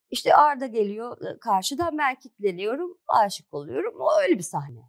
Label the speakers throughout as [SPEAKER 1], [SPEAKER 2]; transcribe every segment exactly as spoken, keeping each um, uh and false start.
[SPEAKER 1] İşte Arda geliyor karşıdan, ben kilitleniyorum, aşık oluyorum. O öyle bir sahne.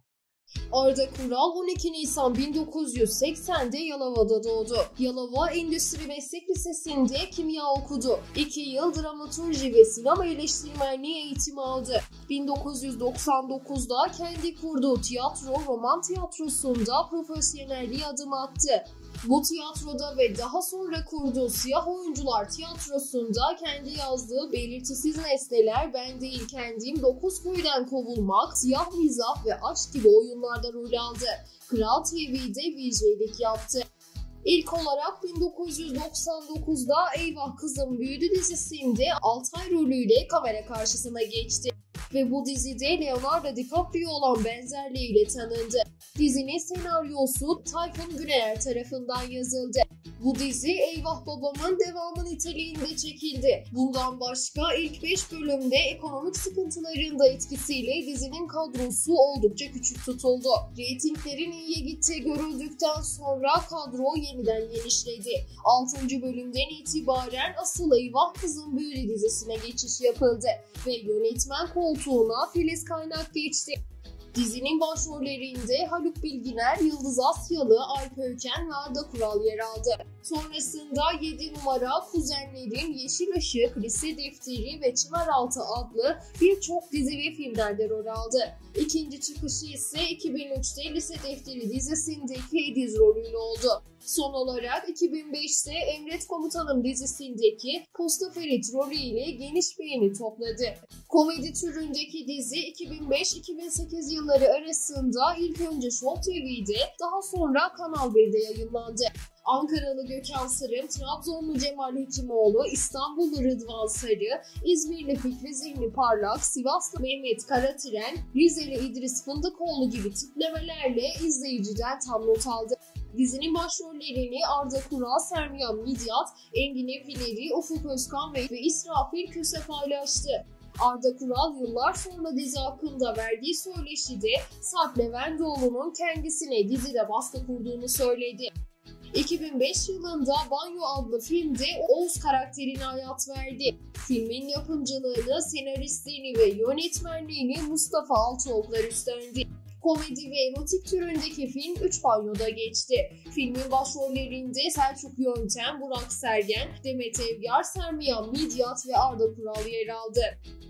[SPEAKER 2] Arda Kural on iki Nisan bin dokuz yüz seksende Yalova'da doğdu. Yalova Endüstri Meslek Lisesi'nde kimya okudu. iki yıl dramaturji ve sinema eleştirmenliği eğitimi aldı. bin dokuz yüz doksan dokuzda kendi kurduğu tiyatro Roman Tiyatrosu'nda profesyonelliğe adım attı. Bu tiyatroda ve daha sonra kurduğu Siyah Oyuncular Tiyatrosu'nda kendi yazdığı Belirtisiz Nesneler, Ben Değil Kendim, Dokuz Köyden Kovulmak, Siyah Mizah ve Aşk gibi oyunlarda rol aldı. Kral T V'de V J'lik yaptı. İlk olarak bin dokuz yüz doksan dokuzda Eyvah Kızım Büyüdü dizisinde Altay rolüyle kamera karşısına geçti ve bu dizide Leonardo DiCaprio olan benzerliğiyle tanındı. Dizinin senaryosu Tayfun Güner tarafından yazıldı. Bu dizi Eyvah Babam'ın devamı niteliğinde çekildi. Bundan başka ilk beş bölümde ekonomik sıkıntıların da etkisiyle dizinin kadrosu oldukça küçük tutuldu. Reytinglerin iyiye gittiği görüldükten sonra kadro yeniden genişledi. altıncı bölümden itibaren asıl Eyvah Kızım Büyüdü dizisine geçiş yapıldı ve yönetmen koltuğuna Filiz Kaynak geçti. Dizinin başrollerinde Haluk Bilginer, Yıldız Asyalı, Alp Öken ve Arda Kural yer aldı. Sonrasında yedi numara, Kuzenlerim, Yeşil Işık, Lise Defteri ve Çınaraltı adlı birçok dizi ve filmlerde rol aldı. İkinci çıkışı ise iki bin üçte Lise Defteri dizisindeki Ediz rolüyle oldu. Son olarak iki bin beşte Emret Komutanım dizisindeki Posta Ferit rolüyle geniş beğeni topladı. Komedi türündeki dizi iki bin beş iki bin sekiz yılları arasında ilk önce Show T V'de, daha sonra Kanal bir'de yayınlandı. Ankaralı Gökhan Sırım, Trabzonlu Cemal Hekimoğlu, İstanbullu Rıdvan Sarı, İzmirli Fikri Zihni Parlak, Sivaslı Mehmet Karatren, Rizeli İdris Fındıkoğlu gibi tiplemelerle izleyiciden tam not aldı. Dizinin başrollerini Arda Kural, Sermiyan Midyat, Engin Efileri, Ufuk Özkan ve İsrafil Köse paylaştı. Arda Kural yıllar sonra dizi hakkında verdiği söyleşide Sarp Levendoğlu'nun kendisine dizide baskı kurduğunu söyledi. iki bin beş yılında Banyo adlı filmde Oğuz karakterine hayat verdi. Filmin yapımcılığını, senaristliğini ve yönetmenliğini Mustafa Altıoklar üstlendi. Komedi ve erotik türündeki film üç banyoda geçti. Filmin başrollerinde Selçuk Yöntem, Burak Sergen, Demet Evgar, Sermiyan Midyat ve Arda Kural yer aldı.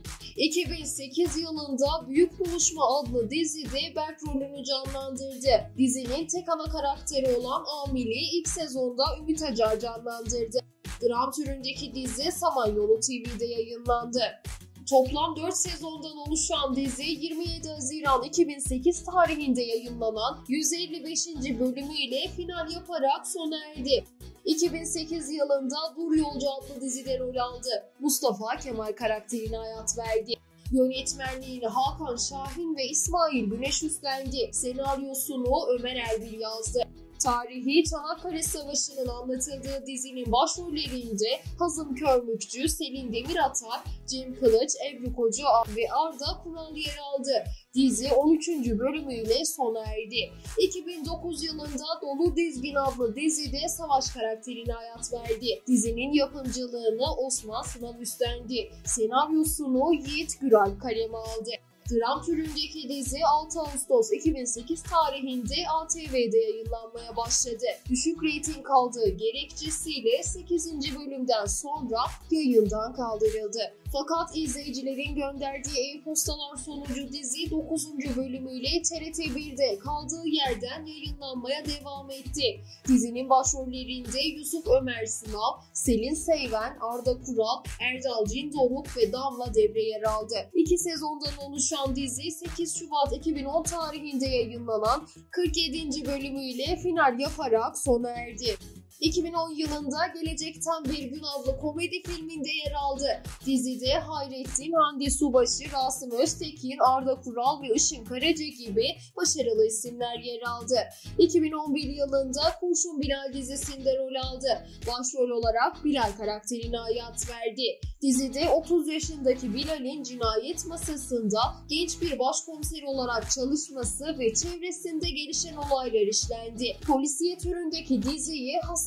[SPEAKER 2] iki bin sekiz yılında Büyük Buluşma adlı dizide Berk rolünü canlandırdı. Dizinin tek ana karakteri olan Amil'i ilk sezonda Ümit Acar canlandırdı. Dram türündeki dizi Samanyolu T V'de yayınlandı. Toplam dört sezondan oluşan dizi yirmi yedi Haziran iki bin sekiz tarihinde yayınlanan yüz elli beşinci bölümüyle final yaparak sona erdi. iki bin sekiz yılında Dur Yolcu adlı dizide rol aldı. Mustafa Kemal karakterine hayat verdi. Yönetmenliğini Hakan Şahin ve İsmail Güneş üstlendi. Senaryosunu Ömer Erbil yazdı. Tarihi Çanakkale Savaşı'nın anlatıldığı dizinin başrollerinde Hazım Körmükçü, Selin Demiratar, Cem Kılıç, Ebru Kocaağ ve Arda Kural yer aldı. Dizi on üçüncü bölümüyle sona erdi. iki bin dokuz yılında Dolu Dizgin adlı dizide Savaş karakterine hayat verdi. Dizinin yapımcılığını Osman Sınav üstlendi. Senaryosunu Yiğit Güral kaleme aldı. Dram türündeki dizi altı Ağustos iki bin sekiz tarihinde A T V'de yayınlanmaya başladı. Düşük reyting aldığı gerekçesiyle sekizinci bölümden sonra yayından kaldırıldı. Fakat izleyicilerin gönderdiği e-postalar sonucu dizi dokuzuncu bölümüyle T R T bir'de kaldığı yerden yayınlanmaya devam etti. Dizinin başrollerinde Yusuf Ömer Sınav, Selin Seyven, Arda Kural, Erdal Cindoruk ve Damla Devre yer aldı. İki sezondan oluşan dizi sekiz Şubat iki bin on tarihinde yayınlanan kırk yedinci bölümüyle final yaparak sona erdi. iki bin on yılında Gelecekten Bir Gün adlı komedi filminde yer aldı. Dizide Hayrettin, Hande Subaşı, Rasim Öztekin, Arda Kural ve Işın Karaca gibi başarılı isimler yer aldı. iki bin on bir yılında Kurşun Bilal dizisinde rol aldı. Başrol olarak Bilal karakterine hayat verdi. Dizide otuz yaşındaki Bilal'in cinayet masasında genç bir başkomiser olarak çalışması ve çevresinde gelişen olaylar işlendi. Polisiye türündeki diziyi Hasan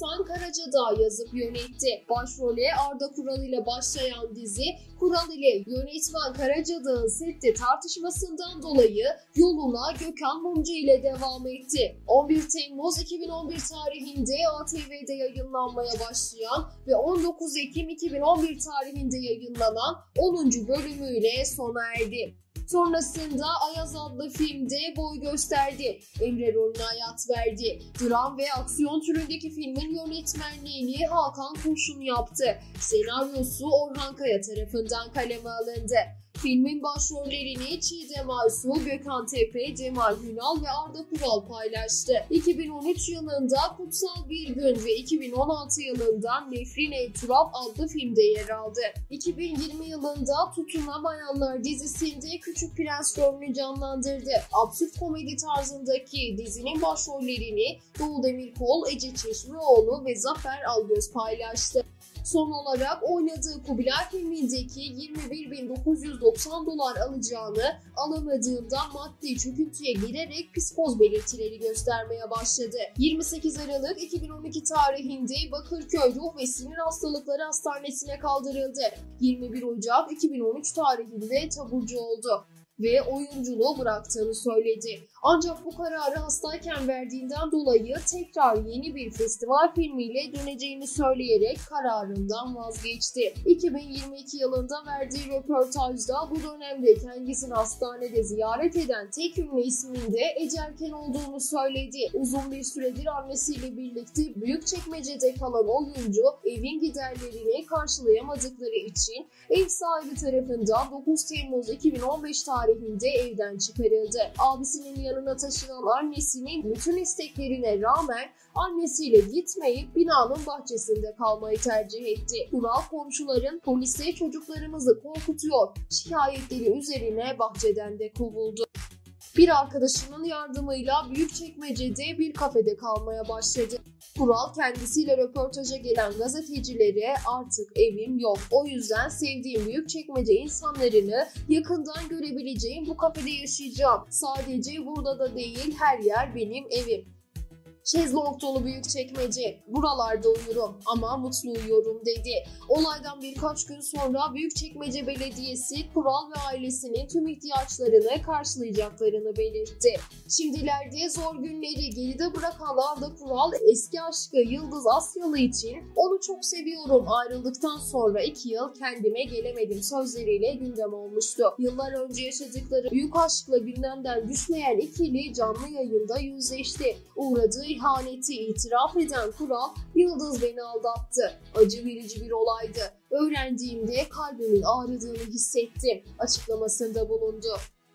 [SPEAKER 2] İhsan Karacadağ yazıp yönetti. Başrole Arda Kural ile başlayan dizi, Kural ile yönetmen Karacadağ'ın sette tartışmasından dolayı yoluna Gökhan Mumcu ile devam etti. on bir Temmuz iki bin on bir tarihinde A T V'de yayınlanmaya başlayan ve on dokuz Ekim iki bin on bir tarihinde yayınlanan onuncu bölümüyle sona erdi. Sonrasında Ayaz adlı filmde boy gösterdi. Emre rolüne hayat verdi. Dram ve aksiyon türündeki filmin yönetmenliğini Hakan Kurşun yaptı. Senaryosu Orhan Kaya tarafından kaleme alındı. Filmin başrollerini Çiğdem Aysu, Gökhan Tepe, Cemal Hünal ve Arda Kural paylaştı. iki bin on üç yılında Kutsal Bir Gün ve iki bin on altı yılında Nefrin Etraf adlı filmde yer aldı. iki bin yirmi yılında Tutunamayanlar dizisinde Küçük Prens rolünü canlandırdı. Absürt komedi tarzındaki dizinin başrollerini Doğu Demirkol, Ece Çeşmeoğlu ve Zafer Algöz paylaştı. Son olarak oynadığı Kubilay filmindeki yirmi bir bin dokuz yüz doksan dolar alacağını alamadığında maddi çöküntüye girerek psikoz belirtileri göstermeye başladı. yirmi sekiz Aralık iki bin on iki tarihinde Bakırköy Ruh ve Sinir Hastalıkları Hastanesi'ne kaldırıldı. yirmi bir Ocak iki bin on üç tarihinde taburcu oldu ve oyunculuğu bıraktığını söyledi. Ancak bu kararı hastayken verdiğinden dolayı tekrar yeni bir festival filmiyle döneceğini söyleyerek kararından vazgeçti. iki bin yirmi iki yılında verdiği röportajda bu dönemde kendisini hastanede ziyaret eden tek ünlü isminde Ecerken olduğunu söyledi. Uzun bir süredir annesiyle birlikte Büyükçekmece'de kalan oyuncu evin giderlerini karşılayamadıkları için ev sahibi tarafından dokuz Temmuz iki bin on beş tarihinde evden çıkarıldı. Abisinin yanına taşınan annesinin bütün isteklerine rağmen annesiyle gitmeyip binanın bahçesinde kalmayı tercih etti. Kural komşuların polise çocuklarımızı korkutuyor şikayetleri üzerine bahçeden de kovuldu. Bir arkadaşının yardımıyla Büyükçekmece'de bir kafede kalmaya başladı. Kural kendisiyle röportaja gelen gazetecilere artık evim yok. O yüzden sevdiğim Büyükçekmece insanlarını yakından görebileceğim bu kafede yaşayacağım. Sadece burada da değil, her yer benim evim. Şezlong dolu Büyükçekmece. Buralarda uyurum ama mutlu uyuyorum dedi. Olaydan birkaç gün sonra Büyükçekmece Belediyesi Kural ve ailesinin tüm ihtiyaçlarını karşılayacaklarını belirtti. Şimdilerde zor günleri geride bırakan Arda Kural eski aşkı Yıldız Asyalı için "Onu çok seviyorum, ayrıldıktan sonra iki yıl kendime gelemedim" sözleriyle gündem olmuştu. Yıllar önce yaşadıkları büyük aşkla gündemden düşmeyen ikili canlı yayında yüzleşti. Uğradığı ihaneti itiraf eden Kural, "Yıldız beni aldattı. Acı verici bir olaydı. Öğrendiğimde kalbimin ağrıdığını hissettim" açıklamasında bulundu.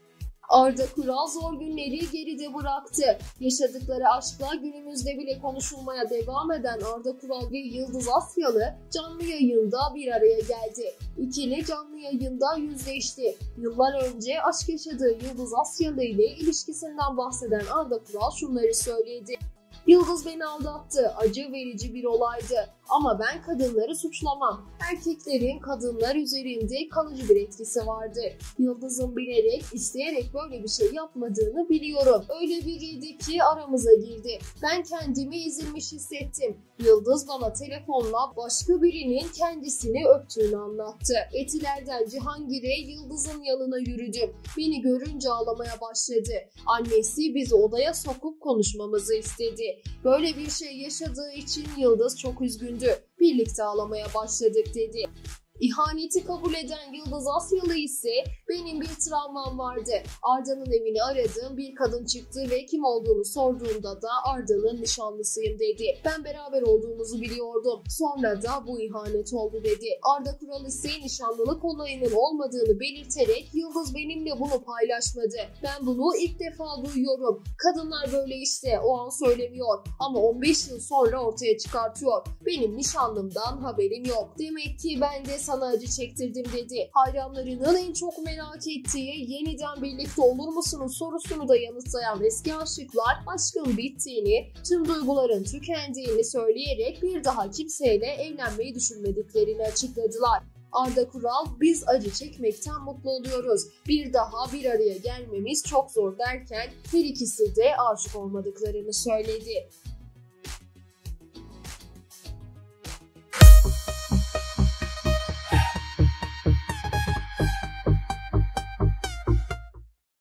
[SPEAKER 2] Arda Kural zor günleri geride bıraktı. Yaşadıkları aşkla günümüzde bile konuşulmaya devam eden Arda Kural ve Yıldız Asyalı canlı yayında bir araya geldi. İkili canlı yayında yüzleşti. Yıllar önce aşk yaşadığı Yıldız Asyalı ile ilişkisinden bahseden Arda Kural şunları söyledi. "Yıldız beni aldattı. Acı verici bir olaydı. Ama ben kadınları suçlamam. Erkeklerin kadınlar üzerinde kalıcı bir etkisi vardı. Yıldız'ın bilerek, isteyerek böyle bir şey yapmadığını biliyorum. Öyle biriydi ki aramıza girdi. Ben kendimi ezilmiş hissettim. Yıldız bana telefonla başka birinin kendisini öptüğünü anlattı. Etiler'den Cihangir'e Yıldız'ın yanına yürüdüm. Beni görünce ağlamaya başladı. Annesi bizi odaya sokup konuşmamızı istedi. Böyle bir şey yaşadığı için Yıldız çok üzgündü. Birlikte ağlamaya başladık" dedi. İhaneti kabul eden Yıldız Asyalı ise "Benim bir travmam vardı. Arda'nın evini aradım, bir kadın çıktı ve kim olduğunu sorduğumda da Arda'nın nişanlısıyım" dedi. "Ben beraber olduğumuzu biliyordum. Sonra da bu ihanet oldu" dedi. Arda Kural ise nişanlılık olayının olmadığını belirterek "Yıldız benimle bunu paylaşmadı. Ben bunu ilk defa duyuyorum. Kadınlar böyle işte, o an söylemiyor ama on beş yıl sonra ortaya çıkartıyor. Benim nişanlımdan haberim yok. Demek ki ben de sana acı çektirdim" dedi. Hayranlarının en çok merak ettiği "Yeniden birlikte olur musunuz?" sorusunu da yanıtlayan eski aşıklar aşkın bittiğini, tüm duyguların tükendiğini söyleyerek bir daha kimseyle evlenmeyi düşünmediklerini açıkladılar. Arda Kural "Biz acı çekmekten mutlu oluyoruz. Bir daha bir araya gelmemiz çok zor" derken her ikisi de aşık olmadıklarını söyledi.